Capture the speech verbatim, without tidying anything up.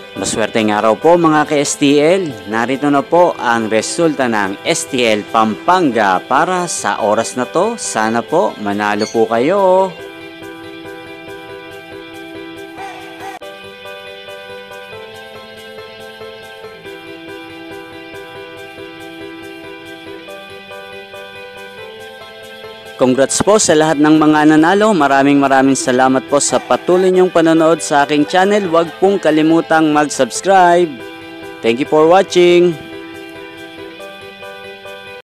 Maswerteng araw po mga ka-S T L. Narito na po ang resulta ng S T L Pampanga para sa oras na to. Sana po manalo po kayo. Congrats po sa lahat ng mga nanalo. Maraming maraming salamat po sa patuloy niyong panonood sa aking channel. Huwag pong kalimutang mag-subscribe. Thank you for watching.